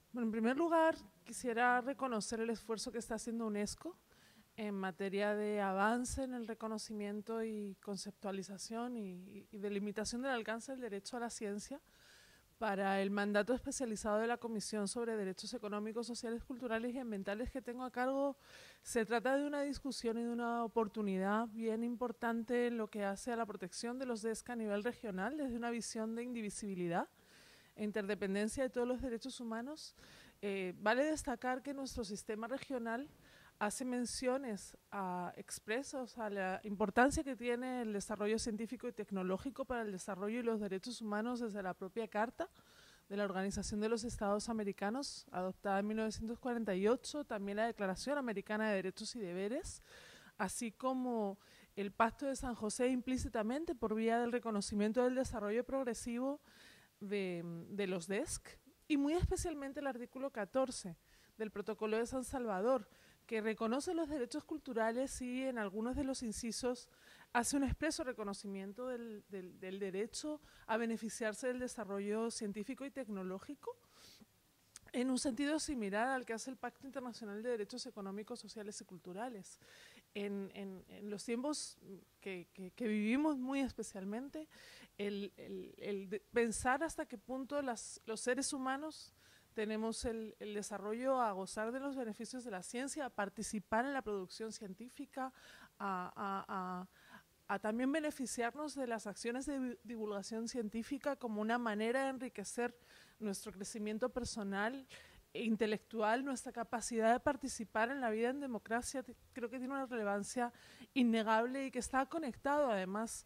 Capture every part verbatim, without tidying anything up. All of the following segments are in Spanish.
Bueno, en primer lugar, quisiera reconocer el esfuerzo que está haciendo UNESCO en materia de avance en el reconocimiento y conceptualización y, y delimitación del alcance del derecho a la ciencia para el mandato especializado de la Comisión sobre Derechos Económicos, Sociales, Culturales y Ambientales que tengo a cargo. Se trata de una discusión y de una oportunidad bien importante en lo que hace a la protección de los D E S C a nivel regional desde una visión de indivisibilidad e interdependencia de todos los derechos humanos. Eh, vale destacar que nuestro sistema regional hace menciones a, expresas a la importancia que tiene el desarrollo científico y tecnológico para el desarrollo y los derechos humanos desde la propia Carta de la Organización de los Estados Americanos, adoptada en mil novecientos cuarenta y ocho, también la Declaración Americana de Derechos y Deberes, así como el Pacto de San José implícitamente por vía del reconocimiento del desarrollo progresivo de, de los D E S C, y muy especialmente el artículo catorce del Protocolo de San Salvador, que reconoce los derechos culturales y en algunos de los incisos hace un expreso reconocimiento del, del, del derecho a beneficiarse del desarrollo científico y tecnológico, en un sentido similar al que hace el Pacto Internacional de Derechos Económicos, Sociales y Culturales. En, en, en los tiempos que, que, que vivimos muy especialmente, el, el, el de pensar hasta qué punto las, los seres humanos tenemos el, el desarrollo a gozar de los beneficios de la ciencia, a participar en la producción científica, a, a, a, a también beneficiarnos de las acciones de divulgación científica como una manera de enriquecer nuestro crecimiento personal e intelectual, nuestra capacidad de participar en la vida en democracia, creo que tiene una relevancia innegable y que está conectado además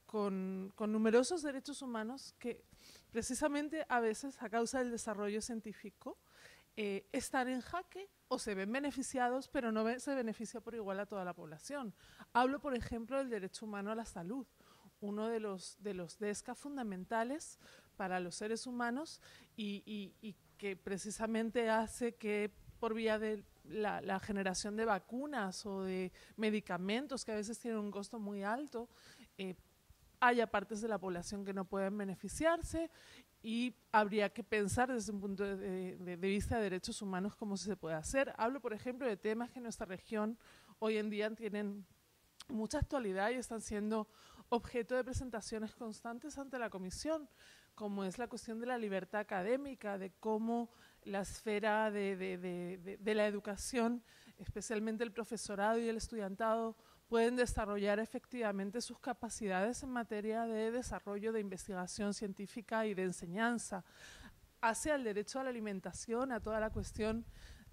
con, con numerosos derechos humanos que precisamente a veces a causa del desarrollo científico eh, están en jaque o se ven beneficiados, pero no se beneficia por igual a toda la población. Hablo, por ejemplo, del derecho humano a la salud, uno de los, de los D E S C A fundamentales para los seres humanos y, y, y que precisamente hace que por vía de la, la generación de vacunas o de medicamentos que a veces tienen un costo muy alto, eh, haya partes de la población que no pueden beneficiarse y habría que pensar desde un punto de, de, de vista de derechos humanos cómo se puede hacer. Hablo, por ejemplo, de temas que en nuestra región hoy en día tienen mucha actualidad y están siendo objeto de presentaciones constantes ante la Comisión, como es la cuestión de la libertad académica, de cómo la esfera de, de, de, de, de la educación, especialmente el profesorado y el estudiantado, pueden desarrollar efectivamente sus capacidades en materia de desarrollo de investigación científica y de enseñanza, hacia el derecho a la alimentación, a toda la cuestión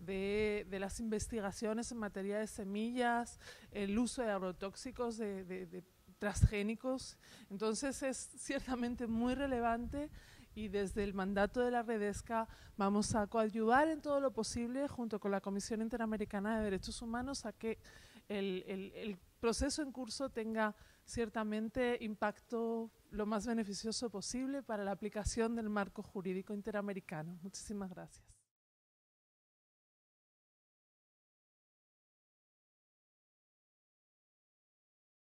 de, de las investigaciones en materia de semillas, el uso de agrotóxicos, de, de, de transgénicos. Entonces es ciertamente muy relevante y desde el mandato de la Redesca vamos a coadyuvar en todo lo posible junto con la Comisión Interamericana de Derechos Humanos a que el, el, el proceso en curso tenga ciertamente impacto lo más beneficioso posible para la aplicación del marco jurídico interamericano. Muchísimas gracias.